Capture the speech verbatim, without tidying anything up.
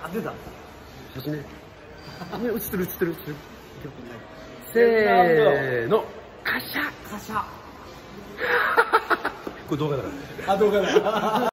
あ、出た。 写真ね。ね、映ってる映ってる映ってる。せーの。カシャカシャ。 これ動画だから。 あ、動画だ。